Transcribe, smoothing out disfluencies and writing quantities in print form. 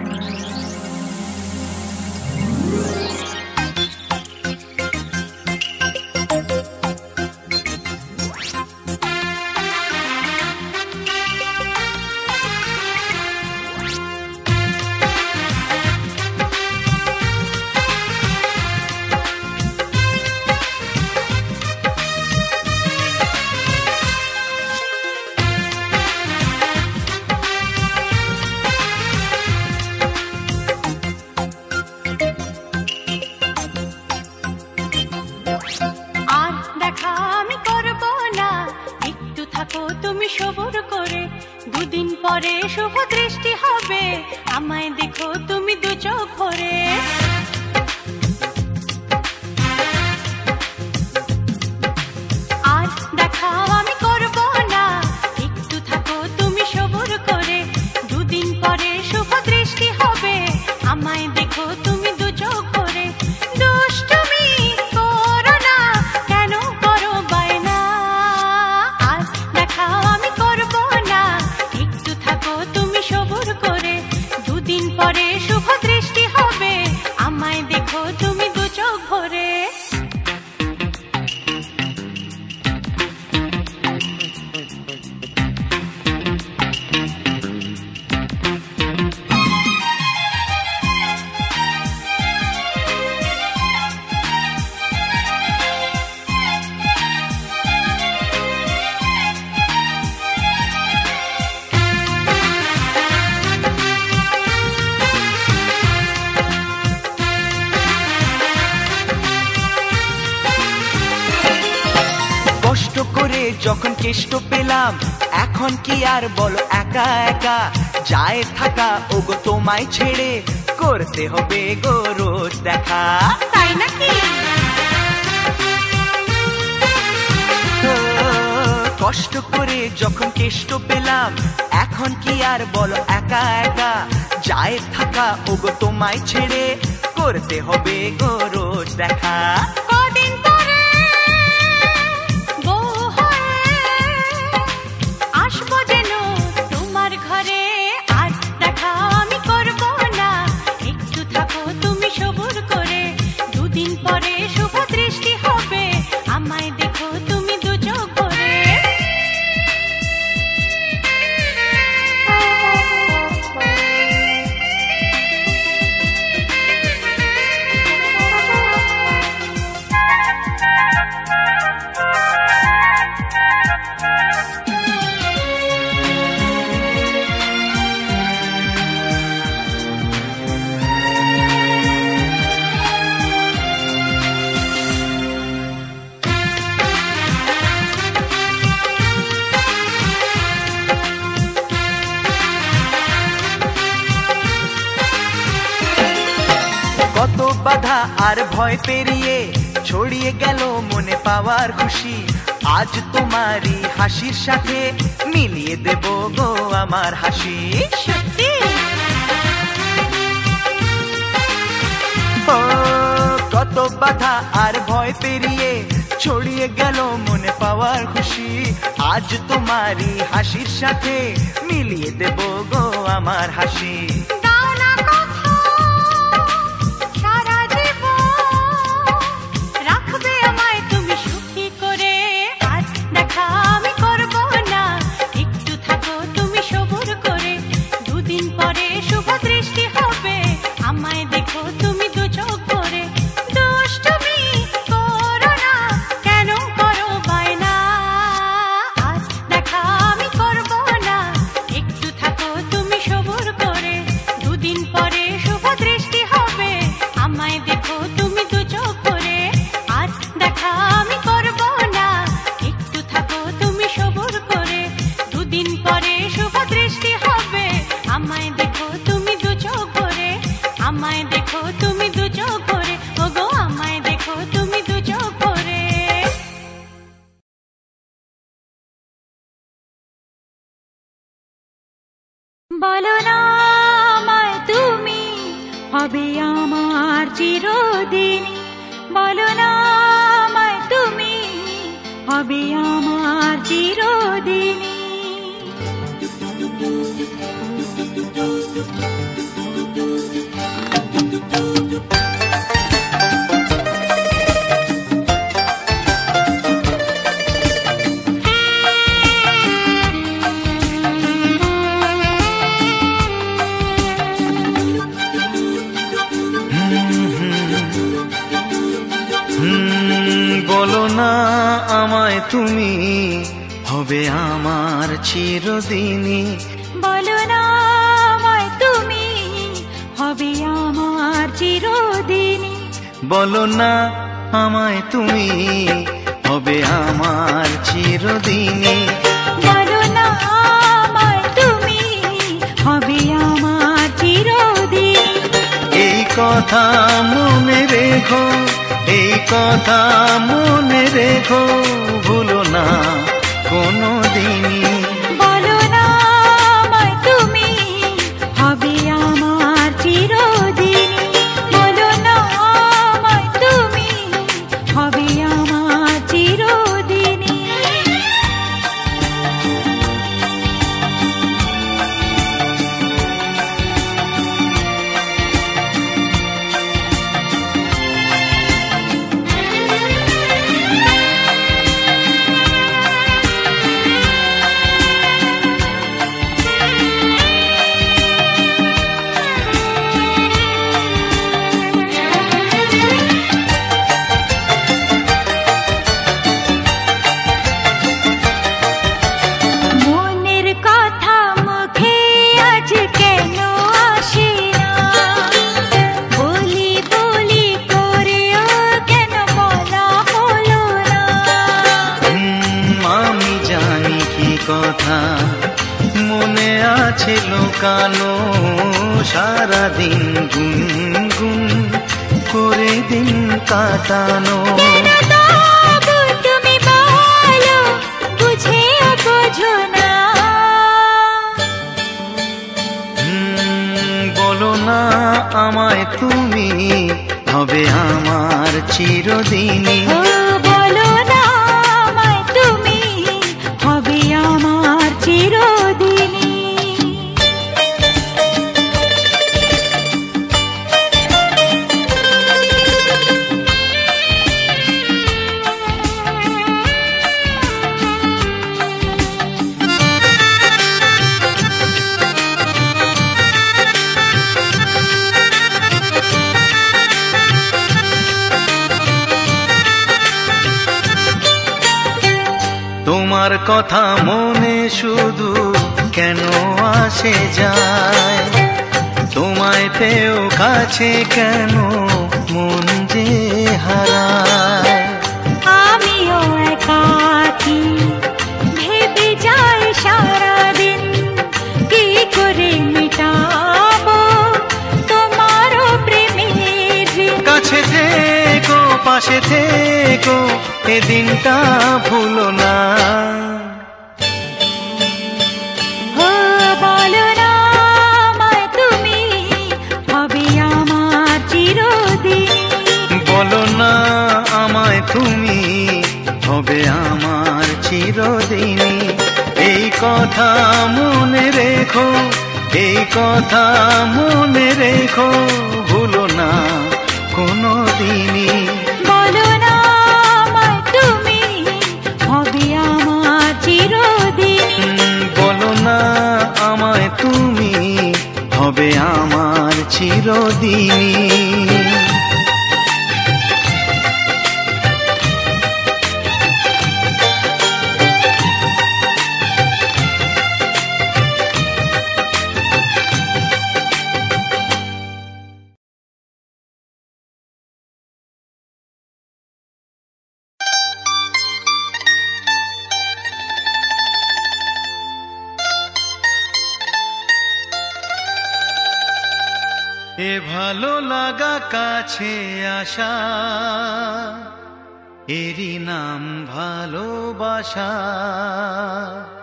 যখন কেষ্ট পেলাম এখন কি আর বলো একা একা যায় থাকা ওগো তোমায় ছেড়ে করতে হবে গো রোজ দেখা তাই নাকি কষ্ট করে যখন কেষ্ট পেলাম এখন কি আর বলো একা একা যায় থাকা ওগো তোমায় ছেড়ে করতে হবে গো রোজ দেখা কত বাধা আর ভয় পেরিয়ে ছড়িয়ে গেল মনে পাওয়ার খুশি আজ তোমারই হাসির সাথে মিলিয়ে দেব গো আমার হাসি সত্যি কত বাধা আর ভয় পেরিয়ে ছড়িয়ে গেল মনে পাওয়ার খুশি আজ তোমারই হাসির সাথে মিলিয়ে দেব গো আমার হাসি বলো না আমায় তুমি হবে আমার চিরদিনই বলো না আমায় তুমি হবে আমার চিরদিনই বলো না আমায় তুমি হবে আমার চিরদিনই, বলো না আমায় তুমি হবে আমার চিরদিনই, বলো না আমায় তুমি হবে আমার চিরদিনই, বলো না আমায় তুমি হবে আমার চিরদিনই। এই কথা মনে রেখো, এই কথা মনে রেখো, ভুলো না কোনো দিনই। বলো না আমায় তুমি হবে আমার চিরদিনই, বলো না আমায় তুমি হবে আমার চিরদিনই। কথা মনে আছে লুকানো, সারাদিন গুনগুন করে দিন কাটানো। তুমি বলো বুঝে বোঝো না, বলো না আমায় তুমি হবে আমার চিরদিনই, বলো না আমায় তুমি হবে আমার চিরদিনই। তোমার কথা মনে শুধু কেন আসে যায়, তোমায় পেয়েও কাছে কেন মন যে হারায়। আমিও একাকী ভেবে যাই সারাদিন, কি করে মেটাবো তোমারও প্রেমের ঋণ। কাছে থেকো পাশে থেকো এ দিনটা ভুলো না, বলো না আমায় তুমি হবে আমার চিরদিনই, বলো না আমায় তুমি হবে আমার চিরদিনই। এই কথা মনে রেখো, এই কথা মনে রেখো, ভুলো না কোনো দিনই। বলো না আমায় তুমি হবে আমার চিরদিনই, বলো না আমায় তুমি হবে আমার চিরদিনই। এ ভালো লাগা কাছে আসা, এরই নাম ভালোবাসা।